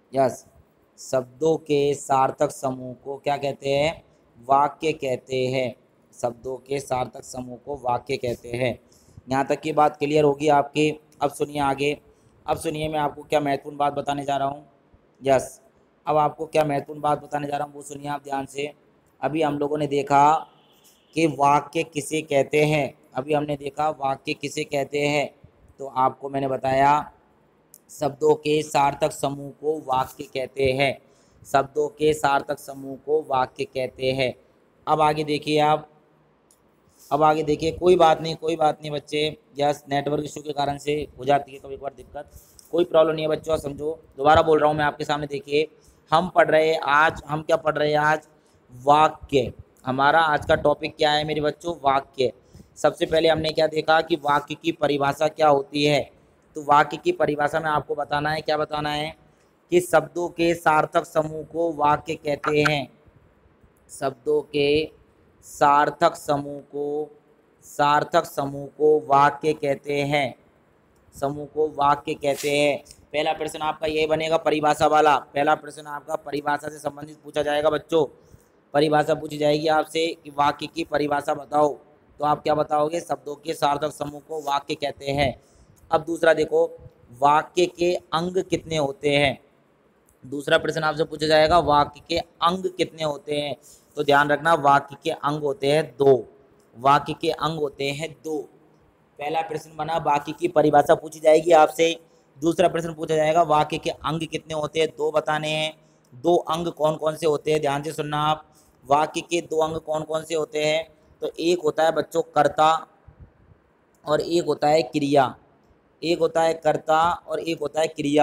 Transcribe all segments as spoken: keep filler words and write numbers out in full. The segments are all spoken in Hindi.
यस, शब्दों के सार्थक समूह को क्या कहते हैं? वाक्य कहते हैं। शब्दों के सार्थक समूह को वाक्य कहते हैं। यहाँ तक की बात क्लियर होगी आपकी। अब सुनिए आगे। अब सुनिए मैं आपको क्या महत्वपूर्ण बात बताने जा रहा हूँ। यस, अब आपको क्या महत्वपूर्ण बात बताने जा रहा हूँ वो सुनिए आप ध्यान से। अभी हम लोगों ने देखा कि वाक्य किसे कहते हैं। अभी हमने देखा वाक्य किसे कहते हैं। तो आपको मैंने बताया शब्दों के सार्थक समूह को वाक्य कहते हैं। शब्दों के सार्थक समूह को वाक्य कहते हैं। अब आगे देखिए आप। अब आगे देखिए, कोई बात नहीं, कोई बात नहीं बच्चे। यस, नेटवर्क इशू के कारण से हो जाती है कभी कभार दिक्कत। कोई प्रॉब्लम नहीं है बच्चों, समझो। दोबारा बोल रहा हूँ मैं आपके सामने, देखिए। हम पढ़ रहे हैं आज, हम क्या पढ़ रहे हैं आज? वाक्य। हमारा आज का टॉपिक क्या है मेरे बच्चों? वाक्य। सबसे पहले हमने क्या देखा कि वाक्य की परिभाषा क्या होती है। तो वाक्य की परिभाषा में आपको बताना है, क्या बताना है? कि शब्दों के सार्थक समूह को वाक्य कहते हैं। शब्दों के सार्थक समूह को सार्थक समूह को वाक्य कहते हैं। समूह को वाक्य कहते हैं। पहला प्रश्न आपका यही बनेगा, परिभाषा वाला। पहला प्रश्न आपका परिभाषा से संबंधित पूछा जाएगा बच्चों। परिभाषा पूछी जाएगी आपसे कि वाक्य की परिभाषा बताओ। तो आप क्या बताओगे? शब्दों के सार्थक समूह को वाक्य कहते हैं। अब दूसरा देखो, वाक्य के अंग कितने होते हैं? दूसरा प्रश्न आपसे पूछा जाएगा, वाक्य के अंग कितने होते हैं? तो ध्यान रखना, वाक्य के अंग होते हैं दो। वाक्य के अंग होते हैं दो। पहला प्रश्न बना, वाक्य की परिभाषा पूछी जाएगी आपसे। दूसरा प्रश्न पूछा जाएगा, वाक्य के अंग कितने होते हैं? दो बताने हैं। दो अंग कौन कौन से होते हैं? ध्यान से सुनना आप। वाक्य के दो अंग कौन कौन से होते हैं? तो एक होता है बच्चों कर्ता, और एक होता है क्रिया। एक होता है कर्ता और एक होता है क्रिया।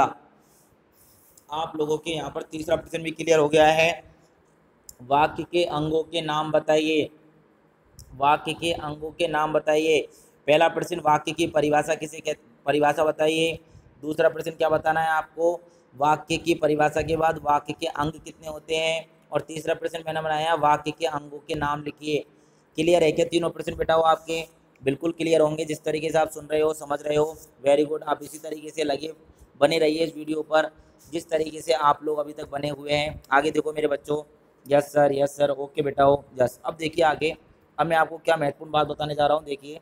आप लोगों के यहाँ पर तीसरा प्रश्न भी क्लियर हो गया है। वाक्य के अंगों के नाम बताइए। वाक्य के अंगों के नाम बताइए। पहला प्रश्न, वाक्य की परिभाषा किसे कहते, परिभाषा बताइए। दूसरा प्रश्न क्या बताना है आपको? वाक्य की परिभाषा के बाद वाक्य के अंग कितने होते हैं। और तीसरा प्रश्न मैंने बनाया, वाक्य के अंगों के नाम लिखिए। क्लियर है क्या तीनों प्रश्न बेटा? हो आपके बिल्कुल क्लियर होंगे। जिस तरीके से आप सुन रहे हो, समझ रहे हो, वेरी गुड। आप इसी तरीके से लगे बने रहिए इस वीडियो पर, जिस तरीके से आप लोग अभी तक बने हुए हैं। आगे देखो मेरे बच्चों। Yes sir, yes sir, okay बेटा हो। यस, अब देखिए आगे। अब मैं आपको क्या महत्वपूर्ण बात बताने जा रहा हूँ। देखिए,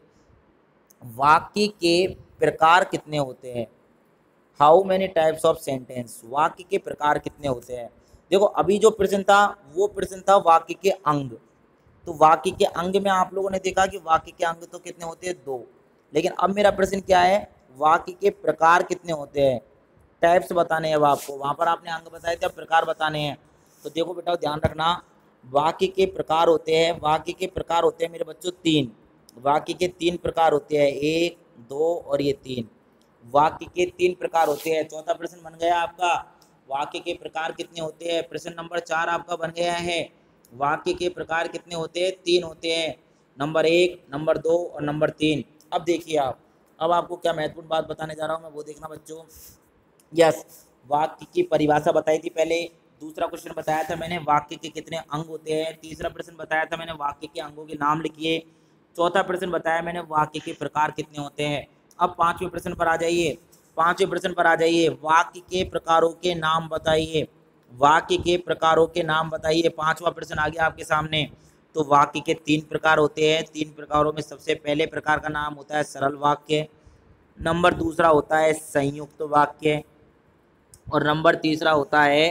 वाक्य के प्रकार कितने होते हैं? How many types of sentence. वाक्य के प्रकार कितने होते हैं? देखो, अभी जो प्रश्न था वो प्रश्न था वाक्य के अंग। तो वाक्य के अंग में आप लोगों ने देखा कि वाक्य के अंग तो कितने होते हैं? दो। लेकिन अब मेरा प्रश्न क्या है? वाक्य के प्रकार कितने होते हैं? टाइप्स बताने हैं अब आपको। वहाँ पर आपने अंग बताए थे, अब प्रकार बताने हैं। तो देखो बेटा, ध्यान रखना। वाक्य के प्रकार होते हैं, वाक्य के प्रकार होते हैं मेरे बच्चों तीन। वाक्य के तीन प्रकार होते हैं, एक, दो और ये तीन। वाक्य के तीन प्रकार होते हैं। चौथा प्रश्न बन गया आपका, वाक्य के प्रकार कितने होते हैं? प्रश्न नंबर चार आपका बन गया है। वाक्य के प्रकार कितने होते हैं? तीन होते हैं। नंबर एक, नंबर दो और नंबर तीन। अब देखिए आप, अब आपको क्या महत्वपूर्ण बात बताने जा रहा हूँ मैं, वो देखना बच्चों। यस, वाक्य की परिभाषा बताई थी पहले। दूसरा क्वेश्चन बताया था मैंने, वाक्य के कितने अंग होते हैं। तीसरा प्रश्न बताया था मैंने, वाक्य के अंगों के नाम लिखिए। चौथा प्रश्न बताया मैंने, वाक्य के प्रकार कितने होते हैं। अब पांचवें प्रश्न पर आ जाइए। पांचवें प्रश्न पर आ जाइए, वाक्य के प्रकारों के नाम बताइए। वाक्य के प्रकारों के नाम बताइए। पांचवा प्रश्न आ गया आपके सामने। तो वाक्य के तीन प्रकार होते हैं। तीन प्रकारों में सबसे पहले प्रकार का नाम होता है सरल वाक्य। नंबर दूसरा होता है संयुक्त वाक्य। और नंबर तीसरा होता है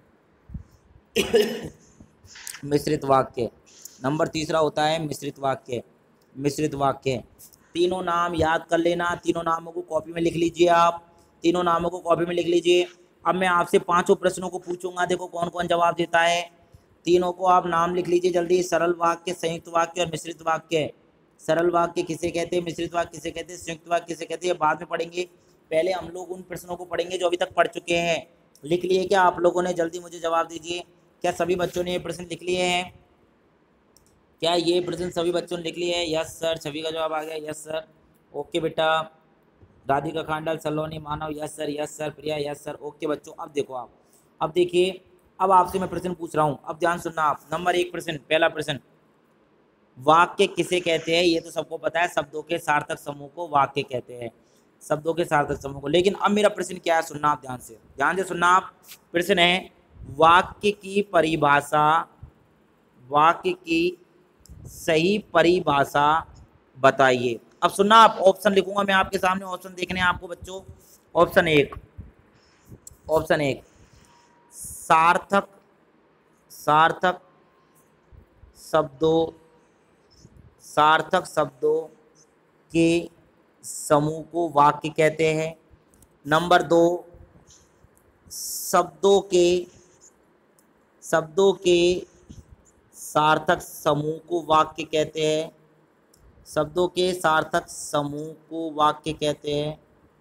मिश्रित वाक्य। नंबर तीसरा होता है मिश्रित वाक्य। मिश्रित वाक्य। तीनों नाम याद कर लेना। तीनों नामों को कॉपी में लिख लीजिए आप। तीनों नामों को कॉपी में लिख लीजिए। अब मैं आपसे पांचों प्रश्नों को पूछूंगा, देखो कौन कौन जवाब देता है। तीनों को आप नाम लिख लीजिए जल्दी। सरल वाक्य, संयुक्त वाक्य और मिश्रित वाक्य। सरल वाक्य किसे कहते हैं, मिश्रित वाक्य किसे कहते हैं, संयुक्त वाक्य किसे कहते हैं, बाद में पढ़ेंगे। पहले हम लोग उन प्रश्नों को पढ़ेंगे जो अभी तक पढ़ चुके हैं। लिख लिए क्या आप लोगों ने? जल्दी मुझे जवाब दीजिए। क्या सभी बच्चों ने ये प्रश्न लिख लिए हैं? क्या ये प्रश्न सभी बच्चों ने लिख लिए हैं? यस सर, सभी का जवाब आ गया। यस सर, ओके बेटा। Radhika Khandal, Saloni Manav, yes sir, yes sir. Priya, yes sir, okay बच्चों। अब देखो आप, अब देखिए, अब आपसे मैं प्रश्न पूछ रहा हूँ। अब ध्यान सुनना आप। नंबर एक प्रश्न, पहला प्रश्न, वाक्य किसे कहते हैं? ये तो सबको पता है, शब्दों के सार्थक समूह को वाक्य कहते हैं। शब्दों के सार्थक समूह को। लेकिन अब मेरा प्रश्न क्या है, सुनना आप ध्यान से, ध्यान से सुनना आप। प्रश्न है वाक्य की परिभाषा, वाक्य की सही परिभाषा बताइए। अब सुनना आप, ऑप्शन लिखूंगा मैं आपके सामने, ऑप्शन देखने हैं आपको बच्चों। ऑप्शन एक, ऑप्शन एक सार्थक, सार्थक शब्दों, सार्थक शब्दों के समूह को वाक्य कहते हैं। नंबर दो, शब्दों के, शब्दों के सार्थक समूह को वाक्य कहते हैं, शब्दों के सार्थक समूह को वाक्य कहते हैं,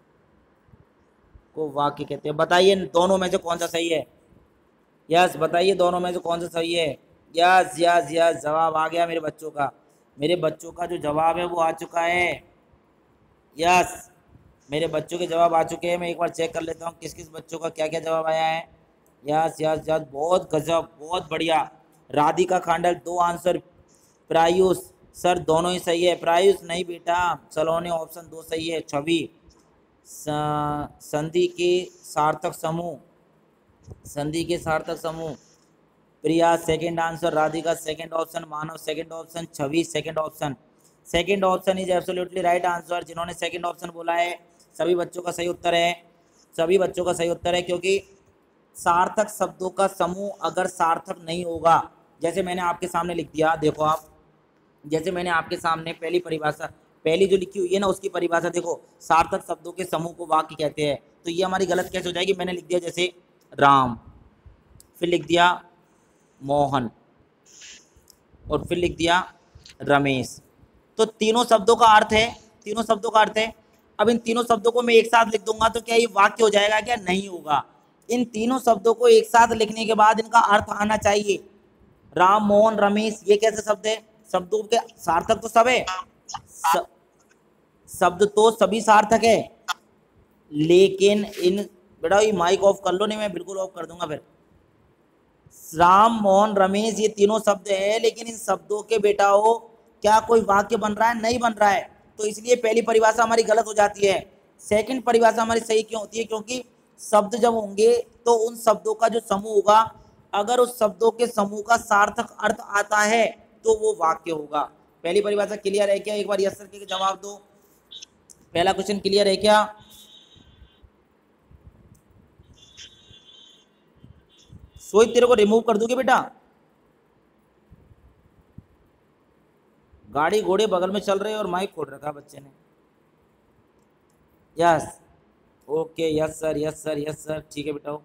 को वाक्य कहते हैं। बताइए दोनों में से कौन सा सही है? यस, बताइए दोनों में से कौन सा सही है? यस यस यस, जवाब आ गया मेरे बच्चों का, मेरे बच्चों का जो जवाब है वो आ चुका है। यस, मेरे बच्चों के जवाब आ चुके हैं। मैं एक बार चेक कर लेता हूँ किस किस बच्चों का क्या क्या जवाब आया है। यस यस यस, बहुत गजब, बहुत बढ़िया। राधिका खांडल दो आंसर, प्रायुष सर दोनों ही सही है। प्रायुष नहीं बेटा, सलोनी ऑप्शन दो सही है। छवि संधि के सार्थक समूह, संधि के सार्थक समूह, Priya second answer, Radhika second option, Manav second option, Chhavi second option. Second option is absolutely right answer. जिन्होंने सेकंड ऑप्शन बोला है सभी बच्चों का सही उत्तर है, सभी बच्चों का सही उत्तर है। क्योंकि सार्थक शब्दों का समूह अगर सार्थक नहीं होगा, जैसे मैंने आपके सामने लिख दिया, देखो आप, जैसे मैंने आपके सामने पहली परिभाषा, पहली जो लिखी हुई है ना उसकी परिभाषा देखो, सार्थक शब्दों के समूह को वाक्य कहते हैं। तो ये हमारी गलत कैसे हो जाएगी? मैंने लिख दिया जैसे राम, फिर लिख दिया मोहन, और फिर लिख दिया रमेश। तो तीनों शब्दों का अर्थ है, तीनों शब्दों का अर्थ है। अब इन तीनों शब्दों को मैं एक साथ लिख दूंगा तो क्या ये वाक्य हो जाएगा? क्या नहीं होगा। इन तीनों शब्दों को एक साथ लिखने के बाद इनका अर्थ आना चाहिए। राम मोहन रमेश, ये कैसे शब्द है? शब्दों के सार्थक तो सब है, स, शब्द तो सभी सार्थक है, लेकिन इन, बेटा ये माइक ऑफ कर लो, नहीं मैं बिल्कुल ऑफ कर दूंगा फिर। राम मोहन रमेश ये तीनों शब्द है, लेकिन इन शब्दों के बेटाओ क्या कोई वाक्य बन रहा है? नहीं बन रहा है। तो इसलिए पहली परिभाषा हमारी गलत हो जाती है। सेकंड परिभाषा हमारी सही क्यों होती है? क्योंकि शब्द जब होंगे तो उन शब्दों का जो समूह होगा, अगर उस शब्दों के समूह का सार्थक अर्थ आता है तो वो वाक्य होगा। पहली परिभाषा क्लियर है क्या? एक बार यस सर के जवाब दो। पहला क्वेश्चन क्लियर है क्या? सोई तेरे को रिमूव कर दोगे बेटा? गाड़ी घोड़े बगल में चल रहे हैं और माइक खोल रखा बच्चे ने। Yes, okay, yes sir, yes sir, yes sir, ठीक है बेटा।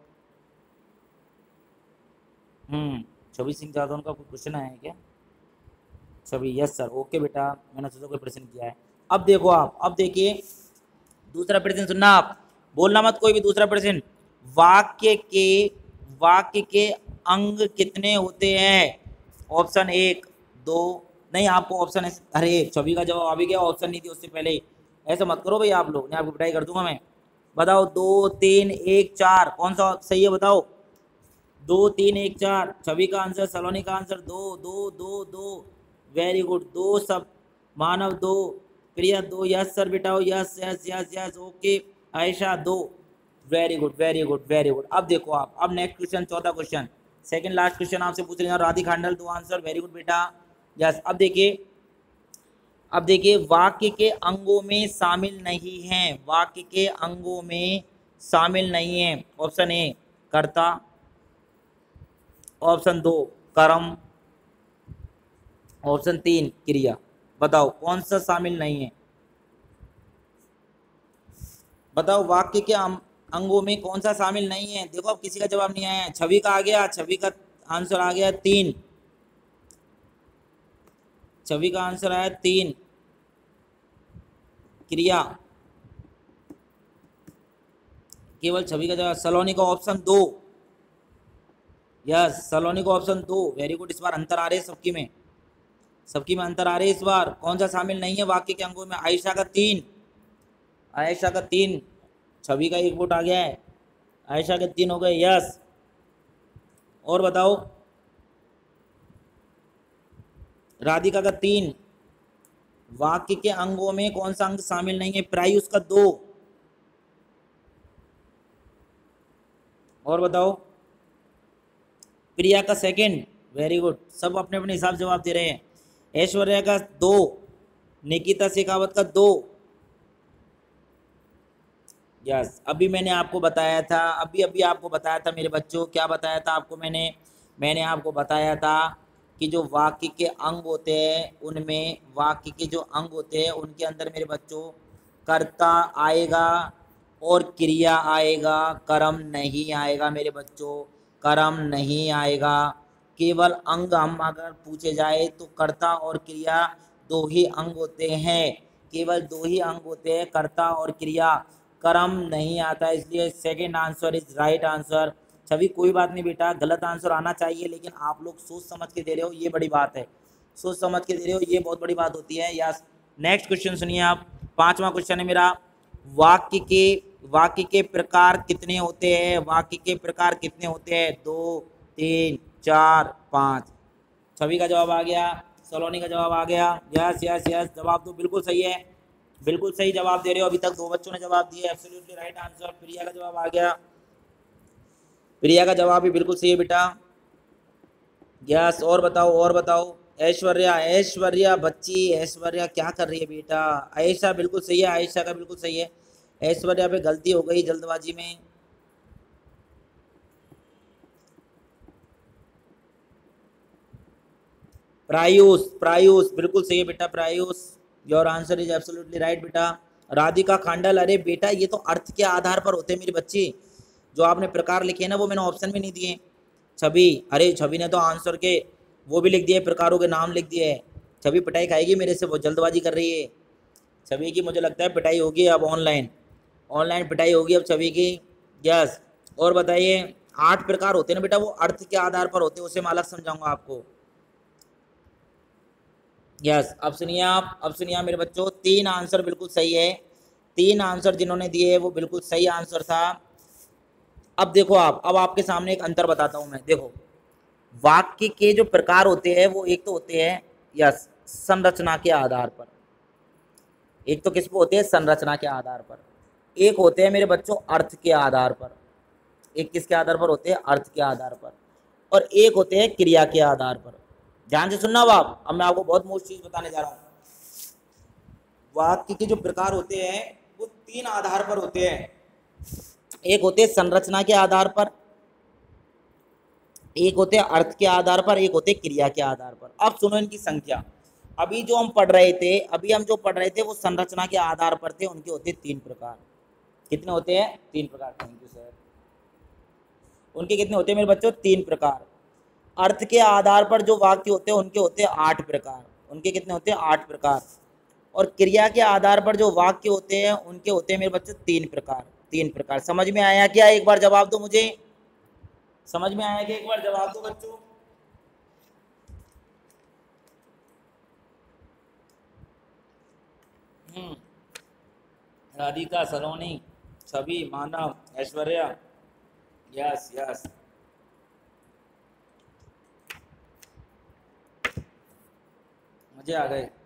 हम्म छवि सिंह जादव का कोई क्वेश्चन आया है क्या? छवि, यस सर, ओके बेटा, मैंने सोचा कोई प्रश्न किया है। अब देखो आप, अब देखिए दूसरा प्रश्न सुनना आप, बोलना मत कोई भी। दूसरा प्रश्न, वाक्य के, वाक्य के अंग कितने होते हैं? ऑप्शन एक, दो, नहीं आपको ऑप्शन है, अरे छवि का जवाब आ भी गया, ऑप्शन नहीं थी उससे पहले ही। ऐसा मत करो भाई आप लोग, नहीं आपकी पिटाई कर दूंगा मैं। बताओ दो तीन एक चार कौन सा सही है? बताओ दो तीन एक चार। छवि का आंसर, सलोनी का आंसर दो दो दो दो, वेरी गुड, दो सब, मानव दो, प्रिया दो, यस सर बेटा, yes yes yes yes, okay, Ayesha दो, very good very good very good. अब देखो आप, अब नेक्स्ट क्वेश्चन, चौथा क्वेश्चन, सेकंड लास्ट क्वेश्चन आपसे पूछ रहे हैं। राधिका खांडल दो आंसर, वेरी गुड बेटा, यस। अब देखिए, अब देखिए वाक्य के अंगों में शामिल नहीं है, वाक्य के अंगों में शामिल नहीं है। ऑप्शन ए कर्ता, ऑप्शन दो कर्म, ऑप्शन तीन क्रिया। बताओ कौन सा शामिल नहीं है? बताओ वाक्य के अंगों में कौन सा शामिल नहीं है? देखो अब किसी का जवाब नहीं आया है। छवि का आ गया, छवि का आंसर आ गया तीन, छवि का आंसर आया तीन, क्रिया केवल छवि का जवाब। सलोनी का ऑप्शन दो, यस सलोनी का ऑप्शन दो, वेरी गुड। इस बार अंतर आ रहे हैं सबकी में, सबकी में अंतर आ रहे हैं इस बार। कौन सा शामिल नहीं है वाक्य के अंगों में? आयशा का तीन, आयशा का तीन, छवि का एक वोट आ गया है, आयशा के तीन हो गए, यस। और बताओ राधिका का तीन। वाक्य के अंगों में कौन सा अंग शामिल नहीं है? प्रायुष का दो, और बताओ। प्रिया का सेकंड, वेरी गुड, सब अपने अपने हिसाब से जवाब दे रहे हैं। ऐश्वर्या का दो, निकिता शेखावत का दो। यस, अभी मैंने आपको बताया था, अभी अभी आपको बताया था मेरे बच्चों, क्या बताया था आपको मैंने मैंने आपको बताया था कि जो वाक्य के अंग होते हैं उनमें, वाक्य के जो अंग होते हैं उनके अंदर मेरे बच्चों कर्ता आएगा और क्रिया आएगा, कर्म नहीं आएगा मेरे बच्चों, कर्म नहीं आएगा। केवल अंग हम अगर पूछे जाए तो कर्ता और क्रिया दो ही अंग होते हैं, केवल दो ही अंग होते हैं, कर्ता और क्रिया, कर्म नहीं आता, इसलिए second answer is right answer. Chhavi कोई बात नहीं बेटा, गलत आंसर आना चाहिए लेकिन आप लोग सोच समझ के दे रहे हो, ये बड़ी बात है, सोच समझ के दे रहे हो, ये बहुत बड़ी बात होती है। यस, नेक्स्ट क्वेश्चन सुनिए आप, पांचवा क्वेश्चन है मेरा, वाक्य के वाक्य के प्रकार कितने होते हैं, वाक्य के प्रकार कितने होते हैं, दो, तीन, चार, पाँच। छवि का जवाब आ गया, सलोनी का जवाब आ गया, यस यस यस, जवाब तो बिल्कुल सही है, बिल्कुल सही जवाब दे रहे हो, अभी तक दो बच्चों ने जवाब दिया, एब्सोल्युटली राइट आंसर। प्रिया का जवाब आ गया, प्रिया का जवाब भी बिल्कुल सही है बेटा, यस। और बताओ और बताओ। ऐश्वर्या, ऐश्वर्या बच्ची, ऐश्वर्या क्या कर रही है बेटा। आयशा बिल्कुल सही है, आयशा का बिल्कुल सही है, ऐश्वर्या पे गलती हो गई जल्दबाजी में। प्रायुष, प्रायुष बिल्कुल सही है बेटा, Prayush, your answer is absolutely right बेटा। राधिका खांडल, अरे बेटा ये तो अर्थ के आधार पर होते हैं मेरी बच्ची, जो आपने प्रकार लिखे हैं ना वो मैंने ऑप्शन भी नहीं दिए। छवि, अरे छवि ने तो आंसर के वो भी लिख दिए, प्रकारों के नाम लिख दिए। छवि पिटाई खाएगी मेरे से, वो जल्दबाजी कर रही है। छवि की मुझे लगता है पिटाई होगी अब, ऑनलाइन ऑनलाइन पिटाई होगी अब छवि की। यस, और बताइए। आठ प्रकार होते हैं ना बेटा, वो अर्थ के आधार पर होते हैं, उसे मैं अलग समझाऊंगा आपको। यस, अब सुनिए आप, अब सुनिए आप मेरे बच्चों, तीन आंसर बिल्कुल सही है, तीन आंसर जिन्होंने दिए वो बिल्कुल सही आंसर था। अब देखो आप, अब आपके सामने एक अंतर बताता हूं मैं, देखो वाक्य के जो प्रकार होते हैं वो एक तो होते हैं यस संरचना के आधार पर, एक तो किस पे होते हैं, संरचना के आधार पर, एक होते हैं मेरे बच्चों अर्थ के आधार पर, एक किसके आधार पर होते हैं, अर्थ के आधार पर, और एक होते हैं क्रिया के आधार पर। ध्यान से सुनना बाप, अब मैं आपको बहुत मोस्ट चीज बताने जा रहा हूं। वाक्य के जो प्रकार होते हैं वो तीन आधार पर होते हैं, एक होते हैं संरचना के आधार पर, एक होते हैं अर्थ के आधार पर, एक होते हैं क्रिया के आधार पर। अब सुनो इनकी संख्या, अभी जो हम पढ़ रहे थे अभी हम जो पढ़ रहे थे वो संरचना के आधार पर थे, उनके होते तीन प्रकार। कितने होते हैं, तीन प्रकार। Thank you sir. उनके कितने होते हैं मेरे बच्चों, तीन प्रकार। अर्थ के आधार पर जो वाक्य होते हैं उनके होते हैं आठ प्रकार, उनके कितने होते हैं, आठ प्रकार। और क्रिया के आधार पर जो वाक्य होते हैं उनके होते हैं मेरे बच्चों तीन प्रकार, तीन प्रकार। समझ में आया क्या, एक बार जवाब दो मुझे, समझ में आया क्या, एक बार जवाब दो बच्चों। हम्म, राधिका, सलोनी, छवि, मानव, ऐश्वर्या, यस यस, मजे आ गए,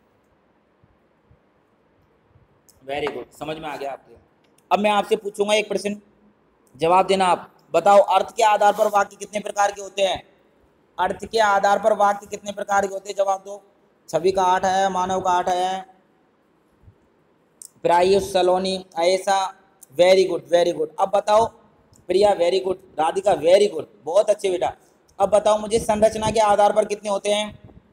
वेरी गुड, समझ में आ गया आपके। अब मैं आपसे पूछूंगा एक प्रश्न, जवाब देना आप। बताओ अर्थ के आधार पर वाक्य कितने प्रकार के होते हैं, अर्थ के आधार पर वाक्य कितने प्रकार के होते हैं, जवाब दो। छवि का आठ है, मानव का आठ है, प्रायुष, सलोनी, ऐसा, वेरी गुड वेरी गुड। अब बताओ Priya, very good, Radhika very good, बहुत अच्छे बेटा। अब बताओ मुझे संरचना के आधार पर कितने होते हैं।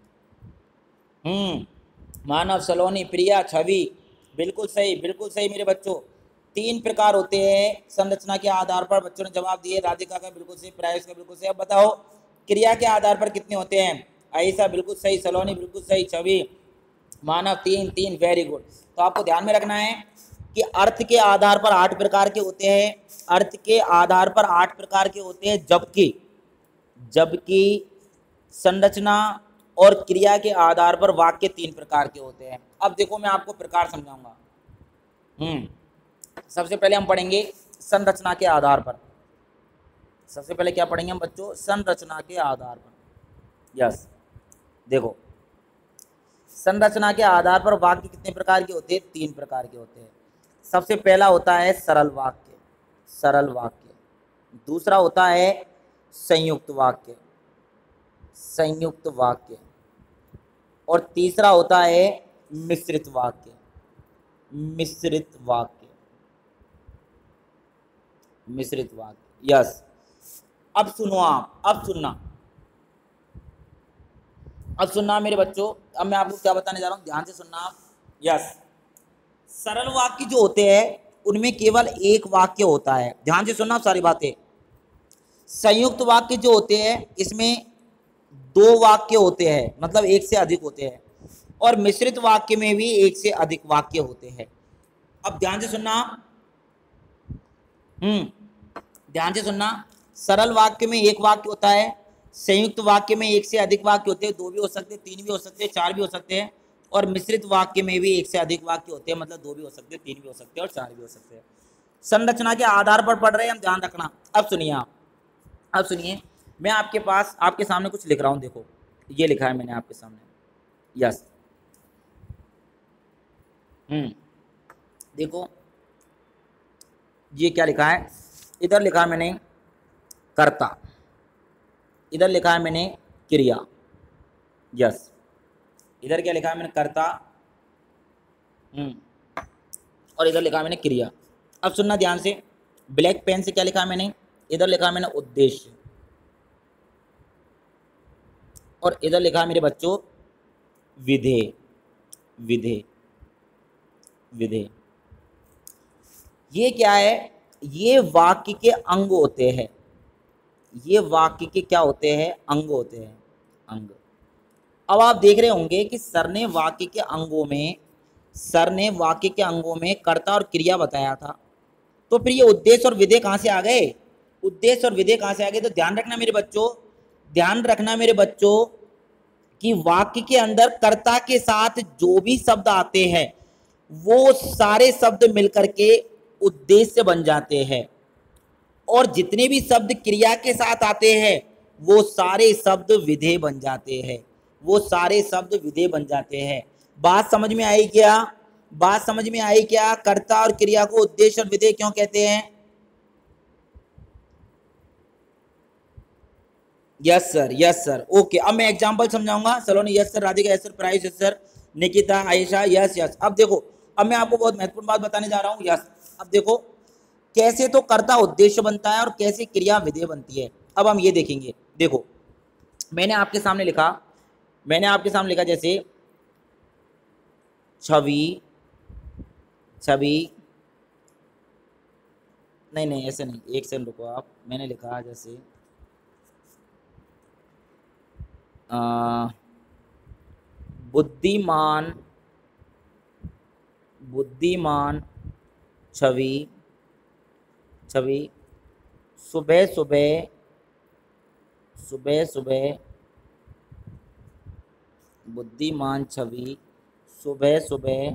हम्म, मानव, सलोनी, प्रिया, छवि, बिल्कुल सही बिल्कुल सही मेरे बच्चों, तीन प्रकार होते हैं संरचना के आधार पर, बच्चों ने जवाब दिए। राधिका का बिल्कुल सही, प्रायुष का बिल्कुल सही। अब बताओ क्रिया के आधार पर कितने होते हैं, ऐसा बिल्कुल सही, सलोनी बिल्कुल सही, छवि, मानव, तीन तीन, वेरी गुड। तो आपको ध्यान में रखना है कि अर्थ के आधार पर आठ प्रकार के होते हैं, अर्थ के आधार पर आठ प्रकार के होते हैं, जबकि जबकि संरचना और क्रिया के आधार पर वाक्य तीन प्रकार के होते हैं। अब देखो मैं आपको प्रकार समझाऊंगा। हम्म, सबसे पहले हम पढ़ेंगे संरचना के आधार पर, सबसे पहले क्या पढ़ेंगे हम बच्चों, संरचना के आधार पर। यस, देखो संरचना के आधार पर वाक्य कितने प्रकार के होते हैं, तीन प्रकार के होते हैं। सबसे पहला होता है सरल वाक्य, सरल वाक्य, दूसरा होता है संयुक्त वाक्य, संयुक्त वाक्य। और तीसरा होता है मिश्रित वाक्य, मिश्रित वाक्य, मिश्रित वाक्य। यस, अब सुनो आप, अब सुनना, अब सुनना मेरे बच्चों। अब मैं आपको क्या बताने जा रहा हूं, ध्यान से सुनना आप। यस, सरल वाक्य जो होते हैं उनमें केवल एक वाक्य होता है, ध्यान से सुनना सारी बातें। संयुक्त वाक्य जो होते हैं इसमें दो वाक्य होते हैं, मतलब एक से अधिक होते हैं। और मिश्रित वाक्य में भी एक से अधिक वाक्य होते हैं। अब ध्यान से सुनना, हम्म ध्यान से सुनना। सरल वाक्य में एक वाक्य होता है, संयुक्त वाक्य में एक से अधिक वाक्य होते हैं, दो भी हो सकते हैं, तीन भी हो सकते हैं, चार भी हो सकते हैं। और मिश्रित वाक्य में भी एक से अधिक वाक्य होते हैं, मतलब दो भी हो सकते हैं, तीन भी हो सकते हैं और चार भी हो सकते हैं। संरचना के आधार पर पढ़ रहे हैं हम, ध्यान रखना। अब सुनिए आप, अब सुनिए, मैं आपके पास आपके सामने कुछ लिख रहा हूं, देखो ये लिखा है मैंने आपके सामने। यस, हम्म देखो ये क्या लिखा है, इधर लिखा है मैंने कर्ता, इधर लिखा है मैंने क्रिया। यस, इधर क्या लिखा है मैंने, कर्ता, हम्म और इधर लिखा है मैंने क्रिया। अब सुनना ध्यान से, ब्लैक पेन से क्या लिखा है मैंने, इधर लिखा है मैंने उद्देश्य, और इधर लिखा है मेरे बच्चों विधेय, विधेय, विधेय। ये क्या है, ये वाक्य के अंग होते हैं, ये वाक्य के क्या होते हैं, अंग होते हैं, अंग। अब आप देख रहे होंगे कि सर ने वाक्य के अंगों में, सर ने वाक्य के अंगों में कर्ता और क्रिया बताया था। तो फिर ये उद्देश्य और विधेय कहाँ से आ गए, उद्देश्य और विधेय कहाँ से आ गए। तो ध्यान रखना मेरे बच्चों, ध्यान रखना मेरे बच्चों कि वाक्य के अंदर कर्ता के साथ जो भी शब्द आते हैं वो सारे शब्द मिलकर के उद्देश्य बन जाते हैं, और जितने भी शब्द क्रिया के साथ आते हैं वो सारे शब्द विधेय बन जाते हैं, वो सारे शब्द विधेय बन जाते हैं। बात समझ में आई क्या, बात समझ में आई क्या। कर्ता और क्रिया को उद्देश्य और विधेय क्यों कहते हैं। Yes sir, yes sir, okay. अब मैं एग्जांपल समझाऊंगा। Saloni yes sir, Radhika yes sir, प्राइस yes sir, Nikita, Ayesha yes yes. अब देखो, अब मैं आपको बहुत महत्वपूर्ण बात बताने जा रहा हूँ। यस, अब देखो कैसे तो कर्ता उद्देश्य बनता है और कैसे क्रिया विधेय बनती है। अब हम ये देखेंगे। देखो मैंने आपके सामने लिखा, मैंने आपके सामने लिखा जैसे छवि, छवि, नहीं नहीं ऐसे नहीं, एक सेकंड रुको आप। मैंने लिखा जैसे आ, बुद्धिमान, बुद्धिमान छवि, छवि सुबह सुबह, सुबह सुबह, बुद्धिमान छवि सुबह सुबह,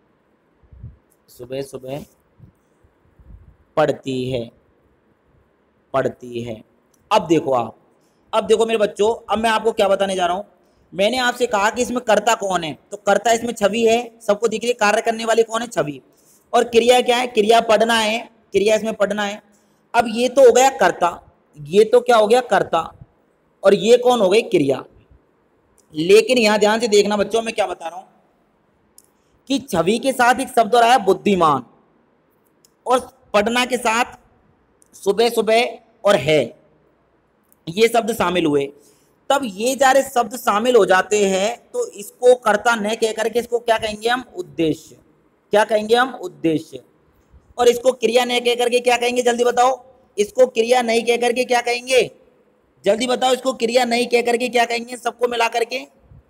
सुबह सुबह पढ़ती है, पढ़ती है। अब देखो आप, अब देखो मेरे बच्चों, अब मैं आपको क्या बताने जा रहा हूं। मैंने आपसे कहा कि इसमें कर्ता कौन है, तो कर्ता इसमें छवि है, सबको दिख रही है। कार्य करने वाली कौन है, छवि। और क्रिया क्या है, क्रिया पढ़ना है, क्रिया इसमें पढ़ना है। अब ये तो हो गया कर्ता, ये तो क्या हो गया कर्ता, और ये कौन हो गई, क्रिया। लेकिन यहां ध्यान से देखना बच्चों, मैं क्या बता रहा हूं कि छवि के साथ एक शब्द और आया बुद्धिमान, और पढ़ना के साथ सुबह सुबह और है, ये शब्द शामिल हुए। तब ये सारे शब्द शामिल हो जाते हैं तो इसको कर्ता न कह करके इसको क्या कहेंगे हम, उद्देश्य। क्या कहेंगे हम, उद्देश्य। और इसको क्रिया न कह करके क्या कहेंगे, जल्दी बताओ। इसको क्रिया नहीं कह करके क्या कहेंगे, जल्दी बताओ। इसको क्रिया नहीं कह करके क्या कहेंगे, सबको मिला करके।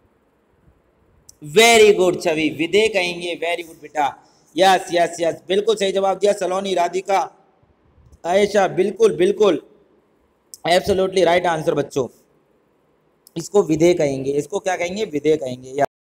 वेरी गुड छवि, विधेय कहेंगे। वेरी गुड बेटा, यस यस यस, बिल्कुल सही जवाब दिया सलोनी, राधिका, आयशा, बिल्कुल बिल्कुल, एब्सोल्युटली राइट आंसर बच्चों। इसको विधेय कहेंगे, इसको क्या कहेंगे, विधेय कहेंगे।